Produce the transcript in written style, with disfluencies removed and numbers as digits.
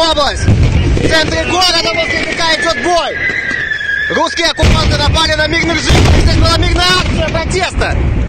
область. В центре города возле ГК идет бой. Русские оккупанты напали на мирных жителей. Здесь была мирная акция протеста.